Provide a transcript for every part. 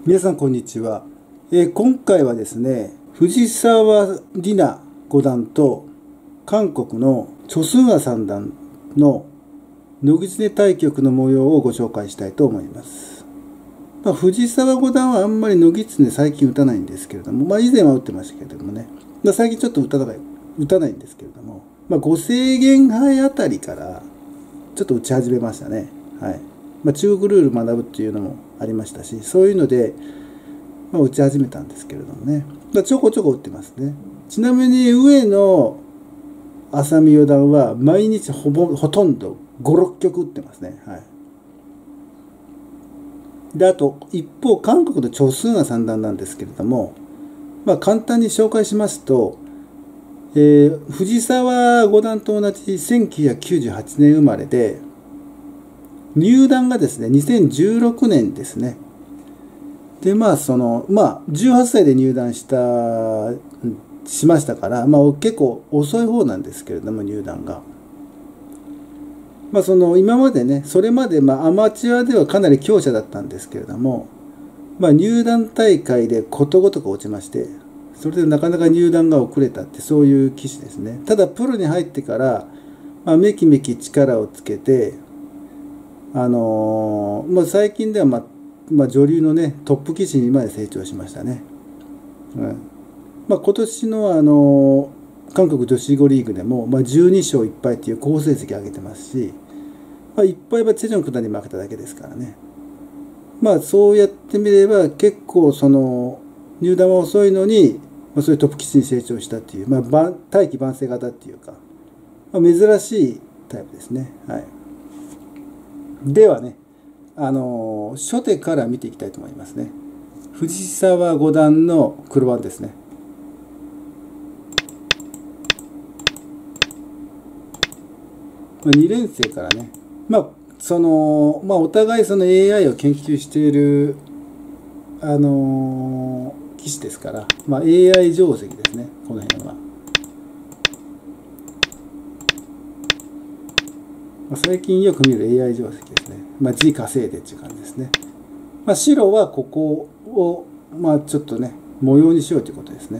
皆さんこんにちは。今回はですね、藤沢里菜五段と韓国のチョ・スンア三段の野狐対局の模様をご紹介したいと思います。藤沢五段はあんまり野狐最近打たないんですけれども、以前は打ってましたけれどもね、最近ちょっと打たないんですけれども、5制限杯あたりからちょっと打ち始めましたね。はい。中国ルール学ぶっていうのもありましたし、そういうので、打ち始めたんですけれどもね。ちょこちょこ打ってますね。ちなみに上野愛美四段は毎日ほとんど5、6局打ってますね。はい。で、あと、一方、韓国のチョ・スンア三段なんですけれども、簡単に紹介しますと、藤沢五段と同じ1998年生まれで、入段がですね、2016年ですね。で、18歳で入段しましたから、結構遅い方なんですけれども、入段が。今までね、それまで、アマチュアではかなり強者だったんですけれども、入団大会でことごとく落ちまして、それでなかなか入団が遅れたって、そういう棋士ですね。ただ、プロに入ってから、めきめき力をつけて、最近では、女流のね、トップ棋士にまで成長しましたね。今年の韓国女子囲碁リーグでも、12勝1敗っていう好成績を上げてますし、1敗はチェジョン九段に負けただけですからね。そうやってみれば結構入団は遅いのに、そういうトップ棋士に成長したっていう、大器晩成型っていうか、珍しいタイプですね。はい。ではね、初手から見ていきたいと思いますね。藤沢五段の黒番ですね。2連生からね、お互いAI を研究している、棋士ですから、AI 定石ですね、この辺は。最近よく見る AI 定石ですね。字稼いでっていう感じですね。白はここを、ちょっとね、模様にしようということですね。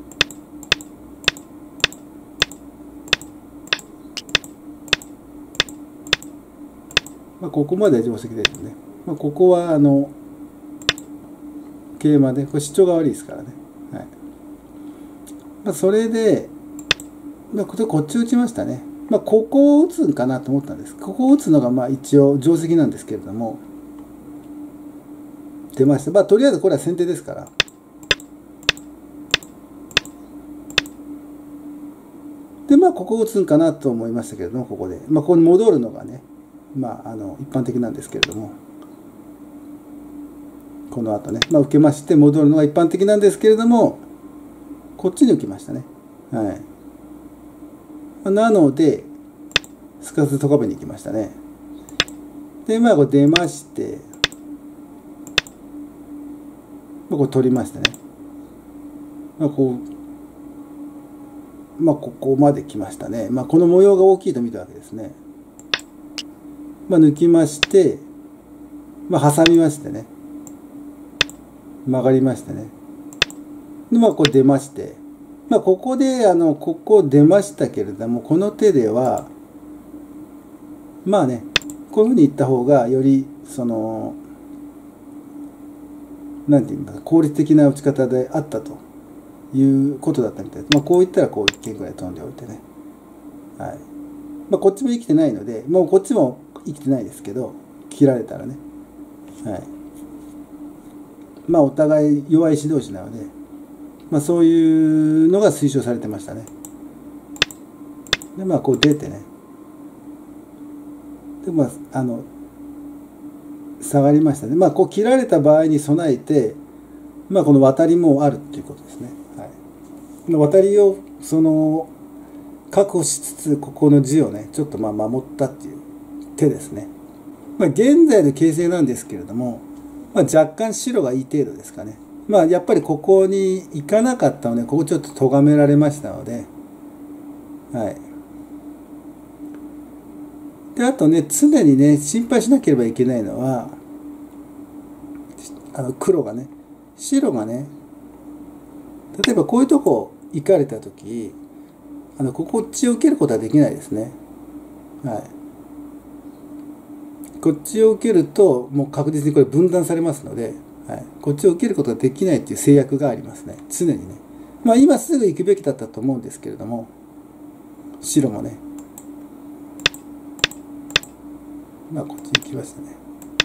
ここまで定石ですね。ここは桂馬で、これ主張が悪いですからね。はい。それで、こっち打ちましたね。ここを打つんかなと思ったんです。ここを打つのが一応定石なんですけれども、出ました。とりあえずこれは先手ですから。で、ここを打つんかなと思いましたけれども、ここで。ここに戻るのがね、一般的なんですけれども、この後ね、受けまして戻るのが一般的なんですけれども、こっちに受きましたね。はい。なので、すかさずとかべに行きましたね。で、これ出まして、これ取りましたね。ここまで来ましたね。この模様が大きいと見たわけですね。抜きまして、挟みましてね。曲がりましてね。で、これ出まして。ここで、ここ出ましたけれども、この手では、こういうふうにいった方が、より、なんて言うんだ、効率的な打ち方であったということだったみたいです。こういったら、こう一件ぐらい飛んでおいてね。はい。こっちも生きてないので、もうこっちも生きてないですけど、切られたらね。はい。お互い弱い石同士なので、そういうのが推奨されてましたね。で、こう出てね。で、下がりましたね。こう切られた場合に備えて、この渡りもあるっていうことですね。はい。渡りを、確保しつつ、ここの地をね、ちょっと守ったっていう手ですね。現在の形勢なんですけれども、若干白がいい程度ですかね。やっぱりここに行かなかったので、ここちょっと咎められましたので、はい。で、あとね、常にね、心配しなければいけないのは、黒がね、 白がね、例えばこういうとこ行かれた時、こっちを受けることはできないですね。はい。こっちを受けると、もう確実にこれ分断されますので、はい、こっちを受けることができないっていう制約がありますね。常にね。まあ今すぐ行くべきだったと思うんですけれども、白もね。まあこっち行きましたね。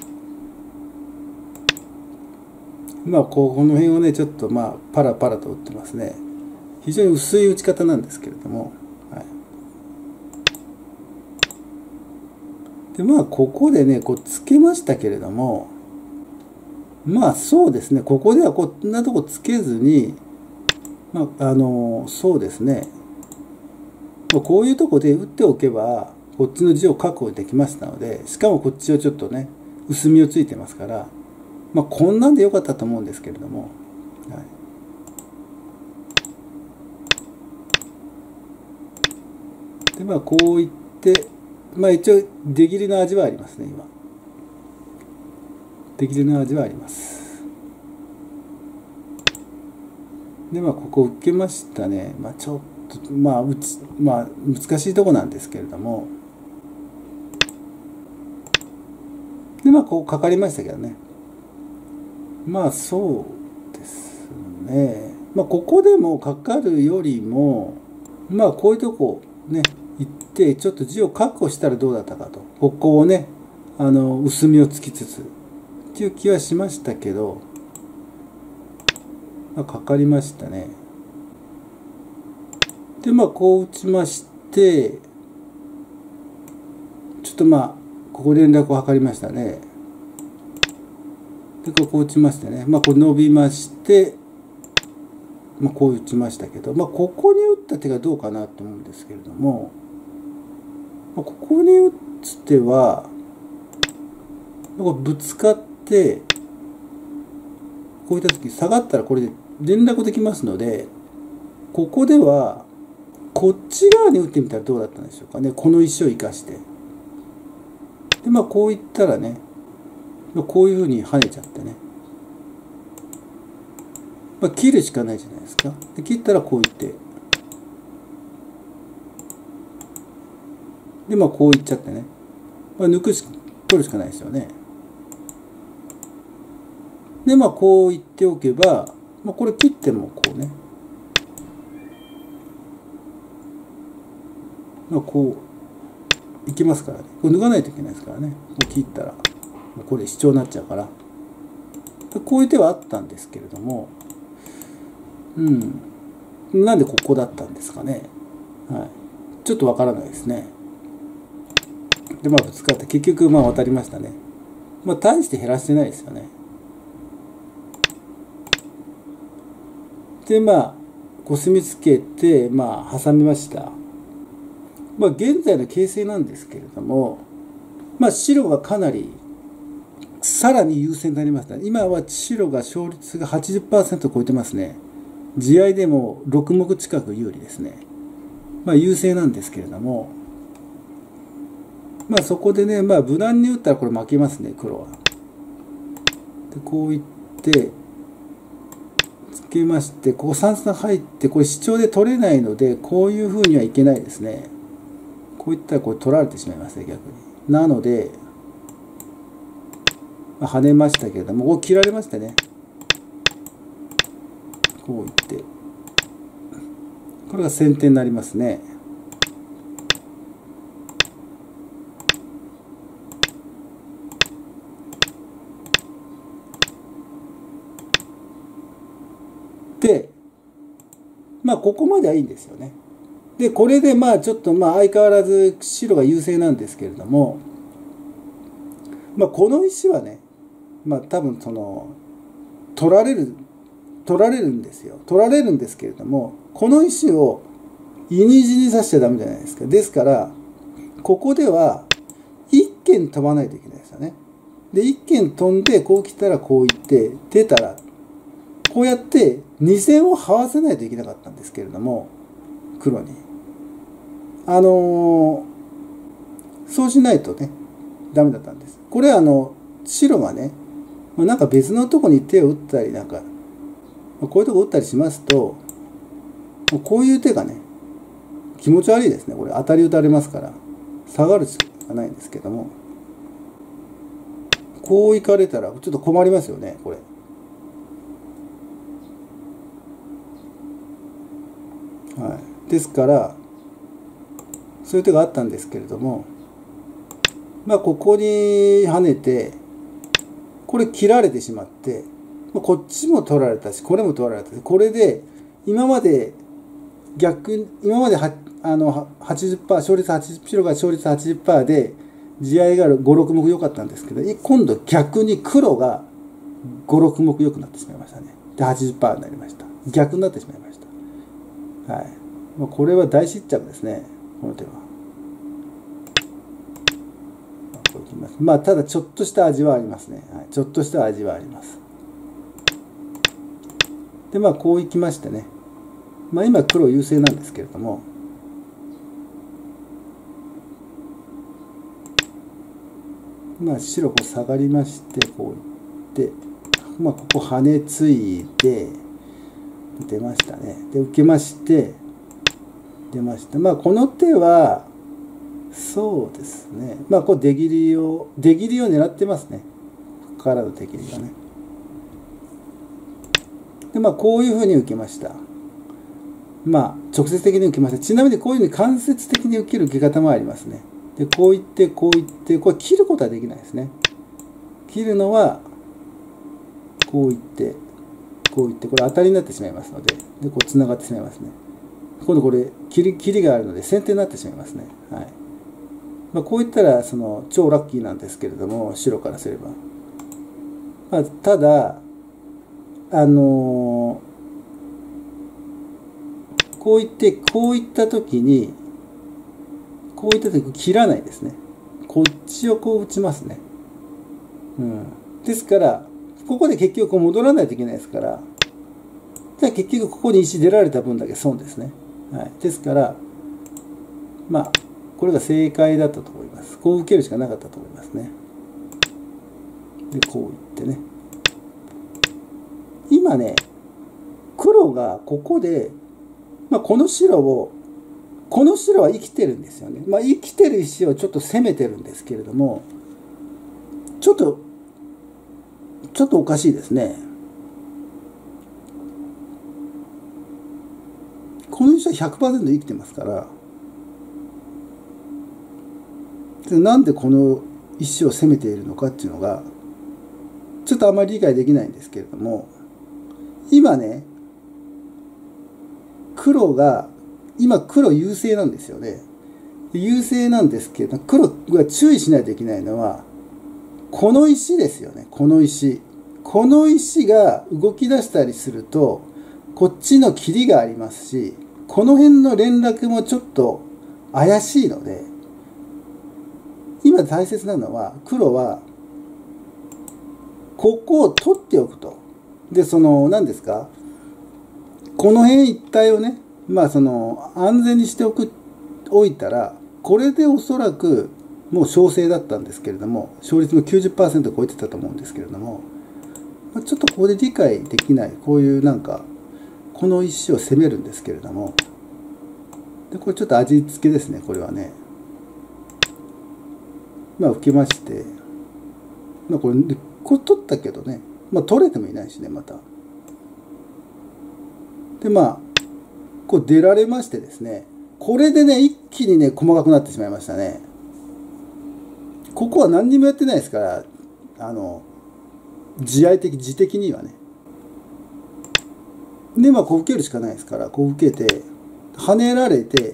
まあこの辺をね、ちょっとまあパラパラと打ってますね。非常に薄い打ち方なんですけれども、はい。で、まあここでね、こうつけましたけれども、まあそうですね、ここではこんなとこつけずに、まあそうですね、こういうとこで打っておけば、こっちの地を確保できましたので、しかもこっちをちょっとね、薄みをついてますから、まあこんなんでよかったと思うんですけれども、はい。で、まあこういって、まあ一応出切りの味はありますね、今。出切りの味はあります。で、まあここ受けましたね。まあちょっと、まあ難しいとこなんですけれども、で、まあこうかかりましたけどね。まあそうですね。まあここでもかかるよりも、まあこういうとこね、行って、ちょっと地を確保したらどうだったかと。ここをね、薄みをつきつつ、っていう気はしましたけど、まあ、かかりましたね。で、まあこう打ちまして、ちょっとまあ、ここ連絡を図りましたね。で、ここ打ちましてね。まあこう伸びまして、まあこう打ちましたけど、まあここに打った手がどうかなと思うんですけれども、まあ、ここに打つ手は、ぶつかって、こういった時下がったらこれで連絡できますので、ここでは、こっち側に打ってみたらどうだったんでしょうかね。この石を生かして。で、まあこういったらね、こういうふうに跳ねちゃってね。まあ切るしかないじゃないですか。で切ったらこういって。で、まあこういっちゃってね。まあ取るしかないですよね。で、まあこう言っておけば、まあこれ切ってもこうね。まあこう、いきますからね。これ脱がないといけないですからね。こう切ったら、もうこれ主張になっちゃうから。こういう手はあったんですけれども、なんでここだったんですかね。はい。ちょっとわからないですね。で、まあぶつかって結局まあ渡りましたね。まあ大して減らしてないですよね。で、まあ、コスミつけて、まあ挟みました。まあ現在の形勢なんですけれども、まあ白がかなりさらに優勢になりました。今は白が勝率が 80% 超えてますね。地合いでも6目近く有利ですね。まあ優勢なんですけれども、まあそこでね、まあ無難に打ったらこれ負けますね、黒は。で、こういって、つけまして、ここ3三入って、これ主張で取れないので、こういう風にはいけないですね。こういったらこれ取られてしまいますね、逆に。なので、まあ、跳ねましたけれども、ここ切られましたね。こういって。これが先手になりますね。で、まあここまではいいんですよね。で、これでまあちょっとまあ相変わらず白が優勢なんですけれども、まあこの石はね、まあ多分取られるんですよ。取られるんですけれども、この石をいにじにさしちゃダメじゃないですか。ですから、ここでは一間飛ばないといけないですよね。で、一間飛んで、こう来たらこう行って、出たら、こうやって2線を這わせないといけなかったんですけれども、黒に。そうしないとね、ダメだったんです。これ白がね、なんか別のとこに手を打ったりなんかこういうとこ打ったりしますと、こういう手がね、気持ち悪いですね。これ当たり打たれますから、下がるしかないんですけども、こう行かれたらちょっと困りますよね、これ。はい。ですから、そういう手があったんですけれども、まあ、ここに跳ねて、これ切られてしまって、こっちも取られたし、これも取られたし、これで、今までは80%、勝率80%、白が勝率80%で、地合いが5、6目良かったんですけど、今度逆に黒が5、6目良くなってしまいましたね。で、80% になりました。逆になってしまいました。はい。これは大失着ですね、この手は。こういきます。まあ、ただちょっとした味はありますね。はい、ちょっとした味はあります。で、まあ、こういきましてね。まあ、今黒優勢なんですけれども、まあ、白こう下がりまして、こういって、まあ、ここ跳ねついて、出ましたね。で、受けまして、出ました。まあ、この手は、そうですね。まあ、こう出切りを狙ってますね。ここからの出切りがね。で、まあ、こういうふうに受けました。まあ、直接的に受けました。ちなみにこういうふうに間接的に受ける受け方もありますね。で、こういって、こういって、これ切ることはできないですね。切るのは、こういって、こういって、これ当たりになってしまいますので、で、こう繋がってしまいますね。今度これ、切りがあるので先手になってしまいますね。はい。まあ、こういったら、超ラッキーなんですけれども、白からすれば。まあ、ただ、こういって、こういったときに、こういったとき切らないですね。こっちをこう打ちますね。うん。ですから、ここで結局こう戻らないといけないですから、じゃあ結局ここに石出られた分だけ損ですね。はい。ですから、まあ、これが正解だったと思います。こう受けるしかなかったと思いますね。で、こういってね。今ね、黒がここで、まあ、この白は生きてるんですよね。まあ、生きてる石をちょっと攻めてるんですけれども、ちょっとおかしいですね。この石は 100% 生きてますから、なんでこの石を攻めているのかっていうのが、ちょっとあまり理解できないんですけれども、今ね、今黒優勢なんですよね。優勢なんですけど、黒が注意しないといけないのは、この石ですよね、この石。この石が動き出したりすると、こっちの切りがありますし、この辺の連絡もちょっと怪しいので、今大切なのは、黒は、ここを取っておくと。で、何ですか、この辺一帯をね、まあ安全にしておいたら、これでおそらくもう勝勢だったんですけれども、勝率も 90% 超えてたと思うんですけれども、ちょっとここで理解できない、こういうなんか、この石を攻めるんですけれども、で、これちょっと味付けですね、これはね。まあ、受けまして、まあ、これ取ったけどね、まあ、取れてもいないしね、また。で、まあ、こう出られましてですね、これでね、一気にね、細かくなってしまいましたね。ここは何にもやってないですから、自的にはね。で、まあ、こう受けるしかないですから、こう受けて、跳ねられて、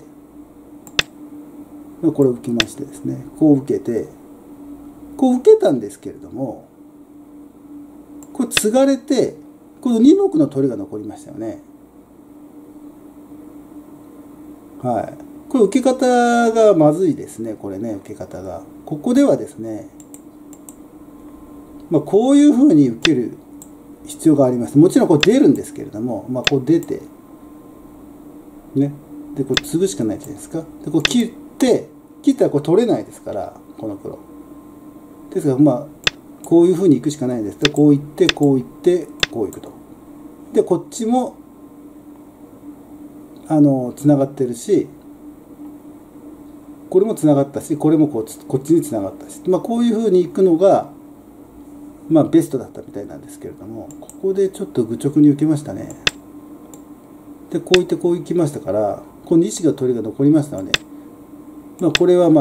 これを受けましてですね、こう受けて、こう受けたんですけれども、これ継がれて、この2目の取りが残りましたよね。はい。これ受け方がまずいですね、これね、受け方が。ここではですね、まあ、こういうふうに受ける必要があります。もちろんこう出るんですけれども、まあ、こう出て、ね。で、これ継ぐしかないじゃないですか。で、こう切ったらこれ取れないですから、この黒。ですから、まあ、こういうふうに行くしかないんです。で、こう行って、こう行って、こう行くと。 でこっちもつながってるし、これもつながったし、これもこっちにつながったし、こういうふうにいくのがベストだったみたいなんですけれども、ここでちょっと愚直に受けましたね。でこういってこういきましたから、この2子が取りが残りましたので、これは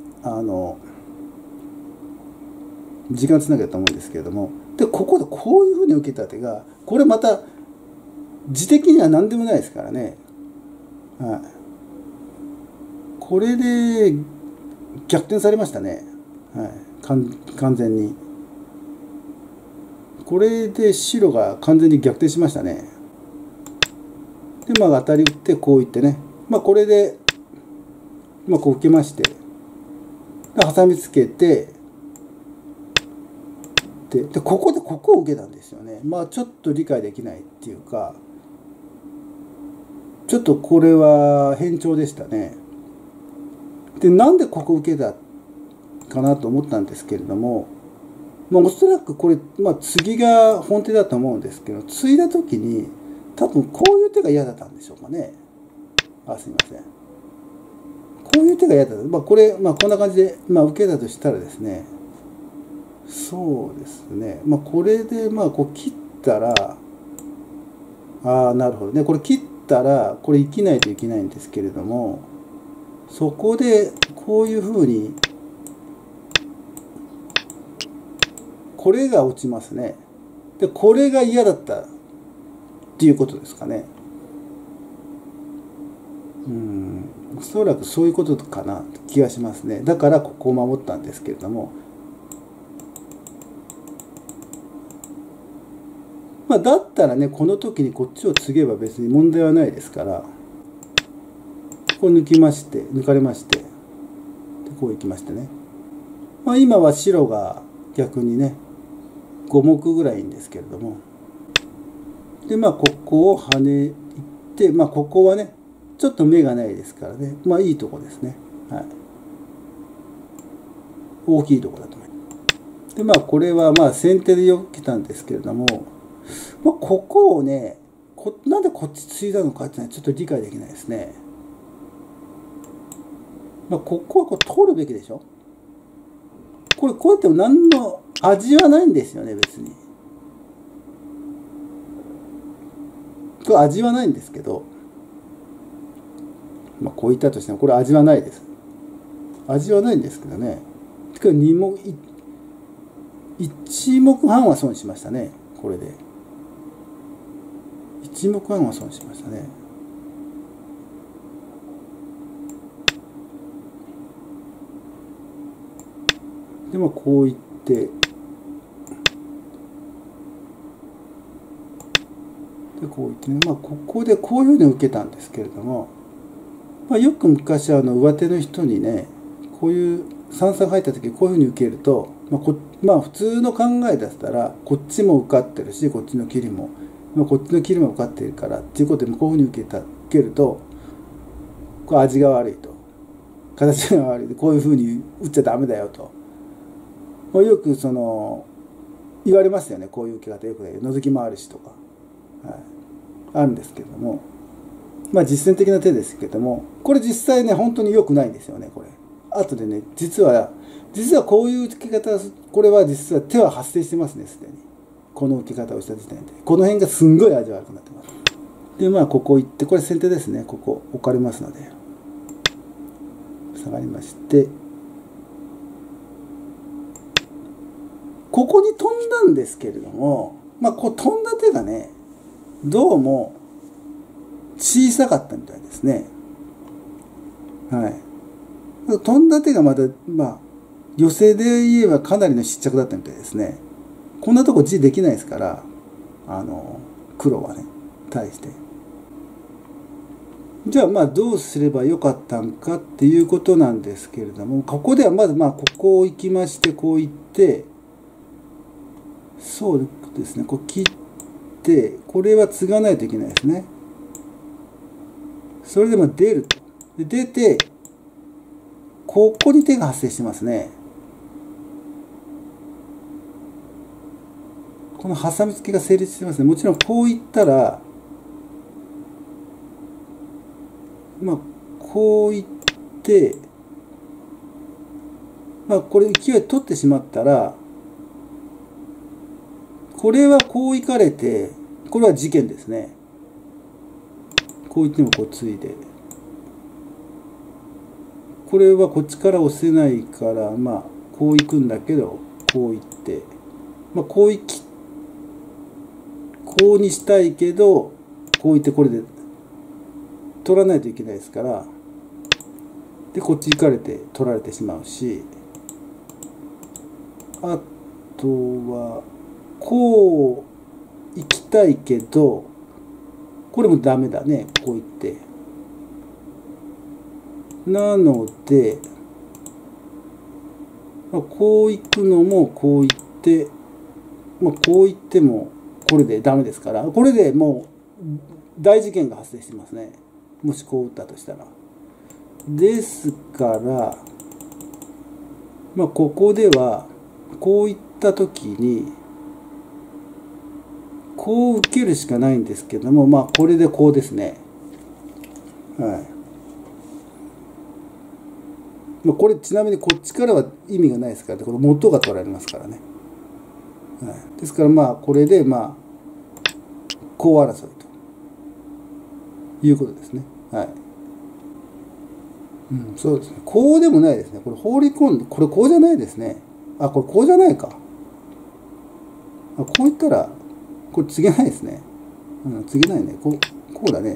時間つなぎだと思うんですけれども、でここでこういうふうに受けた手が、これまた字的には何でもないですからね。はい、これで逆転されましたね。はい、完全に。これで白が完全に逆転しましたね。で当たり打ってこういってね、これでこう受けまして、挟みつけて、でここでここを受けたんですよね。ちょっと理解できないっていうか、ちょっとこれは変調でしたね。でなんでここ受けたかなと思ったんですけれども、おそらくこれ、継ぎが本手だと思うんですけど、継いだ時に多分こういう手が嫌だったんでしょうかね。すいません。こういう手が嫌だった。これ、こんな感じで、受けたとしたらですね、そうですね、これでこう切ったら、なるほどね、これ切ったらこれ生きないといけないんですけれども、そこでこういうふうにこれが落ちますね。でこれが嫌だったっていうことですかね。おそらくそういうことかな気がしますね。だからここを守ったんですけれども、だったらね、この時にこっちを継げば別に問題はないですから、こう抜かれまして、でこういきましてね。今は白が逆にね、5目ぐらいいいんですけれども、でここを跳ねいって、ここはね、ちょっと目がないですからね、いいとこですね。はい。大きいとこだと思います。でこれは先手でよく来たんですけれども、ここをね、なんでこっち継いだのかっていうのはちょっと理解できないですね。ここはこう取るべきでしょ。こうやっても何の味はないんですよね、別に。これ味はないんですけど、こう言ったとしてもこれ味はないです。味はないんですけどね。2目、1目半は損しましたね、これで。1目半は損しましたね。でこういって、でこういってね、ここでこういうふうに受けたんですけれども、よく昔上手の人にね、こういう三々入った時こういうふうに受けると、普通の考えだったらこっちも受かってるし、こっちの切りも、こっちの切りも受かっているからっていうことでこういうふうに受けると、これ味が悪いと、形が悪い、こういうふうに打っちゃダメだよと、よく言われますよね。こういう受け方よくね、覗きもあるしとか、あるんですけれども、実践的な手ですけれども、これ実際ね、本当に良くないんですよね、これ。後でね、実はこういう受け方、これは実は手は発生してますね、すでに。この受け方をした時点で。この辺がすんごい味悪くなってます。で、ここ行って、これ先手ですね。ここ置かれますので。下がりまして、ここに飛んだんですけれども、こう飛んだ手がね、どうも小さかったみたいですね。はい。飛んだ手がまた、寄せで言えばかなりの失着だったみたいですね。こんなとこ地できないですから、黒はね、対して。じゃあどうすればよかったんかっていうことなんですけれども、ここではまずここを行きまして、こう行って、そうですね、こう切って、これは継がないといけないですね。それで出ると。で出て、ここに手が発生してますね。 このハサミ付けが成立してますね。もちろんこういったら、まあ、こういって、まあ、これ勢い取ってしまったら、これはこういかれて、これは事件ですね。こういってもこうついで。これはこっちから押せないから、まあ、こういくんだけど、こういって、まあ、こうにしたいけど、こういってこれで取らないといけないですから、で、こっち行かれて取られてしまうし、あとは、こう行きたいけど、これもダメだね、こう言って。なので、まあ、こう行くのもこう行って、まあ、こう言ってもこれでダメですから、これでもう大事件が発生してますね。もしこう打ったとしたら。ですから、まあ、ここでは、こういったときに、こう受けるしかないんですけども、まあ、これでこうですね。はい。まあ、これちなみにこっちからは意味がないですからね、これ元が取られますからね。はい、ですからまあ、これでまあ、こう争いということですね。はい。うん、そうですね。こうでもないですね。これ放り込んで、これこうじゃないですね。あ、これこうじゃないか。あ、こういったら、これ告げないですね。うん、告げないね。こうだね。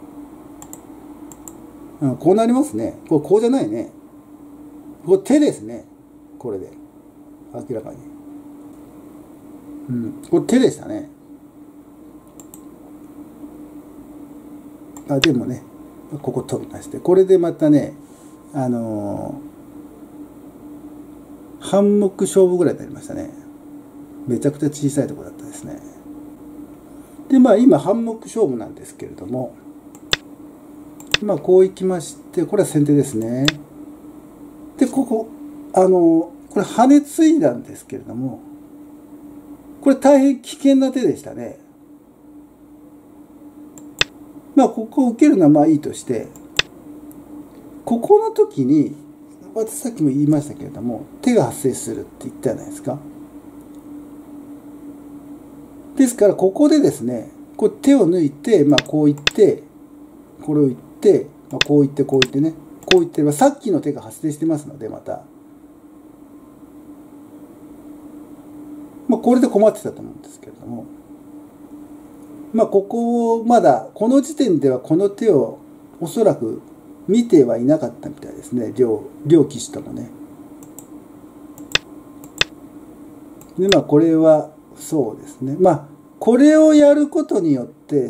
うん、こうなりますね。こうじゃないね。これ手ですね。これで。明らかに。うん、これ手でしたね。あ、でもね、ここ飛びまして。これでまたね、半目勝負ぐらいになりましたね。めちゃくちゃ小さいところだったですね。で、まあ今半目勝負なんですけれども、まあこういきまして、これは先手ですね。で、これ跳ねついだんですけれども、これ大変危険な手でしたね。まあここを受けるのはまあいいとして、ここの時に、私さっきも言いましたけれども、手が発生するって言ったじゃないですか。ですから、ここでですね、こう手を抜いて、まあ、こういって、これを言って、まあ、こういって、こういってね、こういってれば、さっきの手が発生してますので、また。まあ、これで困ってたと思うんですけれども、まあ、ここをまだ、この時点ではこの手をおそらく見てはいなかったみたいですね、両棋士ともね。で、まあ、これは、そうですね。まあ、これをやることによって、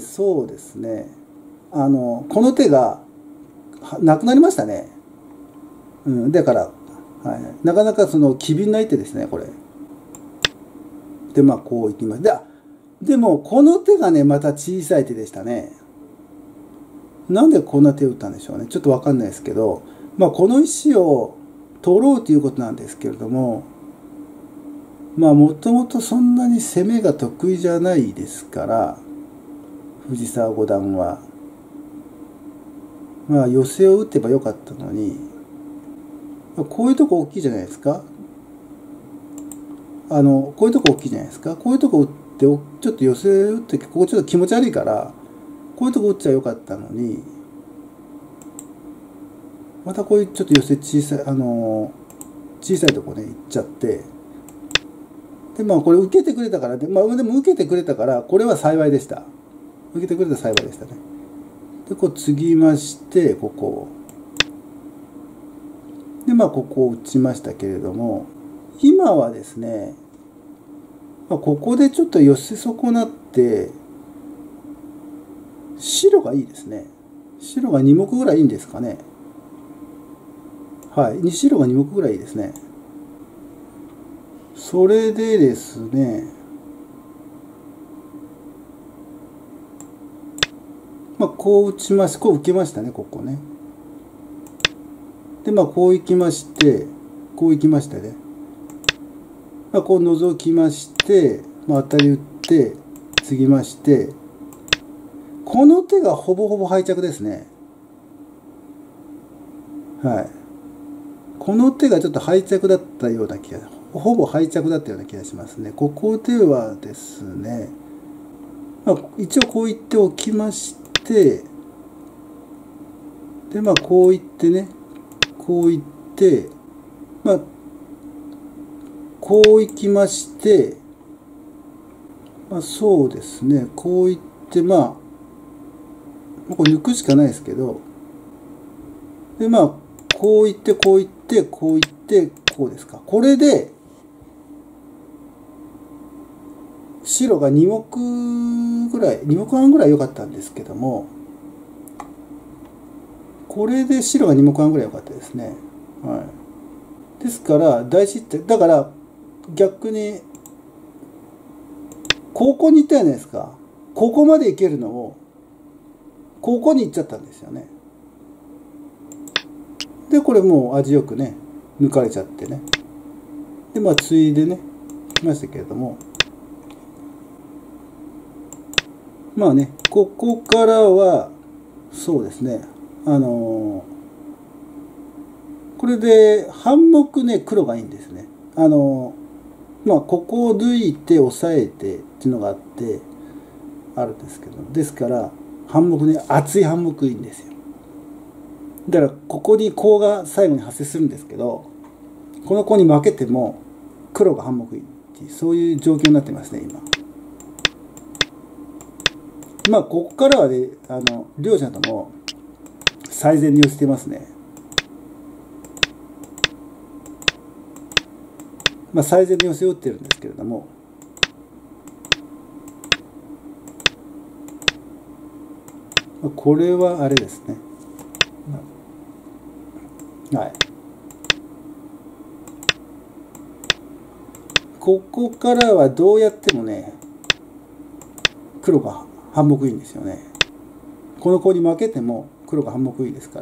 そうですね。この手がなくなりましたね。うん、だから、はい、なかなかその機敏な一手ですね、これ。で、まあ、こういきます。でも、この手がね、また小さい手でしたね。なんでこんな手を打ったんでしょうね。ちょっとわかんないですけど、まあ、この石を取ろうということなんですけれども、まあ、もともとそんなに攻めが得意じゃないですから、藤沢五段は。まあ、寄せを打てばよかったのに、こういうとこ大きいじゃないですか。こういうとこ大きいじゃないですか。こういうとこ打って、ちょっと寄せ打って、ここちょっと気持ち悪いから、こういうとこ打っちゃよかったのに、またこういうちょっと寄せ小さい、小さいとこね、行っちゃって、で、まあこれ受けてくれたからね、まあでも受けてくれたから、これは幸いでした。受けてくれた幸いでしたね。で、こう継ぎまして、ここを。で、まあここを打ちましたけれども、今はですね、まあ、ここでちょっと寄せ損なって、白がいいですね。白が2目ぐらいいいんですかね。はい。白が2目ぐらいいいですね。それでですね、まあ、こう打ちまして、こう受けましたね、ここね。で、まあ、こう行きまして、こう行きましたね。まあ、こう覗きまして、 まあ、当たり打って継ぎまして、この手がほぼほぼ敗着ですね。はい。この手がちょっと敗着だったような気が、ほぼ敗着だったような気がしますね。ここではですね、まあ、一応こう言っておきまして、で、まあ、こう言ってね、こう言って、まあ、こう行きまして、まあ、そうですね、こう言って、まあ、これ抜くしかないですけど、で、まあ、こう言って、こう言って、こう言って、こうですか。これで、白が2目ぐらい、2目半ぐらい良かったんですけども、これで白が2目半ぐらい良かったですね。はい。ですから、大失点。だから、逆に、ここに行ったじゃないですか。ここまで行けるのを、ここに行っちゃったんですよね。で、これもう味よくね、抜かれちゃってね。で、まあ、ついでね、来ましたけれども。まあね、ここからは、そうですね、これで半目ね、黒がいいんですね。まあ、ここを抜いて押さえてっていうのがあって、あるんですけど、ですから、半目ね、厚い半目いいんですよ。だから、ここにコウが最後に発生するんですけど、このコウに負けても、黒が半目いいっていう、そういう状況になってますね、今。まあ、ここからはね、両者とも最善に寄せてますね。まあ、最善に寄せ打ってるんですけれども、これはあれですね。はい。ここからはどうやってもね、黒が半目いいんですよね。このコウに負けても黒が半目いいですから。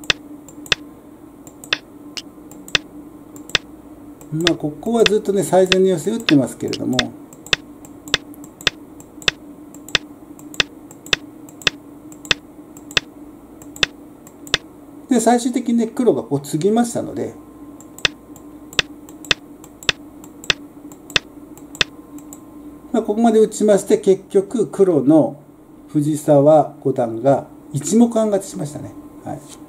まあ、ここはずっとね、最善に寄せ打ってますけれども、で、最終的にね、黒がこう継ぎましたので、まあ、ここまで打ちまして、結局黒の藤沢五段が一目半勝ちしましたね。はい。